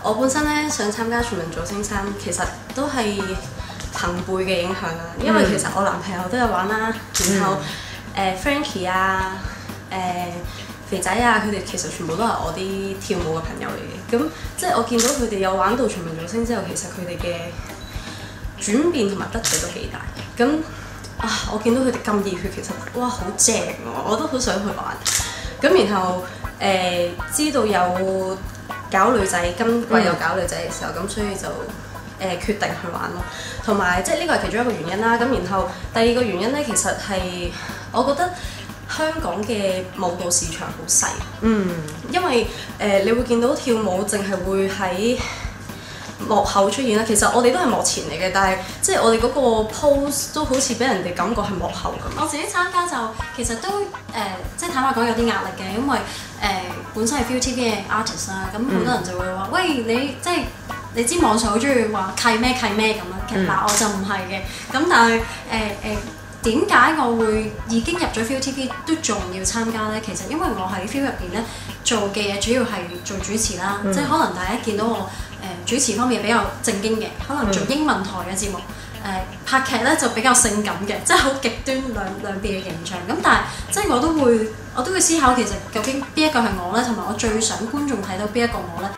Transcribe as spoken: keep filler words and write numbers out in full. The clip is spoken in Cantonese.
我本身咧想參加全民造星三，其實都係朋輩嘅影響啦。因為其實我男朋友都有玩啦，然後誒、呃、Frankie 啊、誒、呃、肥仔啊，佢哋其實全部都係我啲跳舞嘅朋友嚟嘅。咁即係我見到佢哋有玩到全民造星之後，其實佢哋嘅轉變同埋得著都幾大。咁啊，我見到佢哋咁熱血，其實哇好正喎！我都好想去玩。咁然後誒、呃、知道有搞女仔，今季有搞女仔嘅時候，咁、嗯、所以就誒、呃、決定去玩咯。同埋即係呢個係其中一個原因啦。咁然後第二個原因咧，其實係我覺得香港嘅舞蹈市場好細。嗯。因為誒、呃、你會見到跳舞淨係會喺幕後出現啦，其實我哋都係幕前嚟嘅，但係即係我哋嗰個 pose 都好似俾人哋感覺係幕後咁。 我自己參加就其實都誒、呃，即係坦白講有啲壓力嘅，因為誒、呃、本身係 V i u T V 嘅 artist 啦，咁好多人就會話：嗯、喂，你即係你知網上好中意話契咩契咩咁樣，其實嗱、嗯、我就唔係嘅。咁但係誒誒點解我會已經入咗 V i u T V 都仲要參加咧？其實因為我喺 V i u 入邊咧做嘅嘢主要係做主持啦，嗯、即係可能大家見到我。誒、呃、主持方面比較正經嘅，可能做英文台嘅節目，誒、呃、拍劇咧就比較性感嘅，即係好極端兩兩邊嘅形象。咁但係即係我都會，我都會思考其實究竟邊一個係我咧，同埋我最想觀眾睇到邊一個我咧。